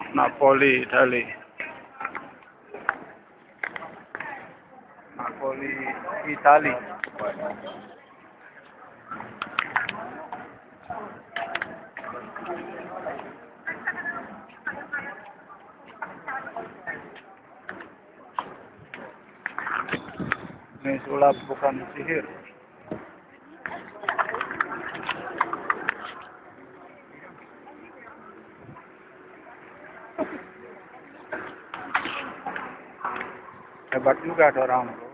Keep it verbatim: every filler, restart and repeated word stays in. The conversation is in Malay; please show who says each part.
Speaker 1: Napoli, Italy. Napoli, Italy. Ini sulap bukan sihir. Hebat juga ada orang.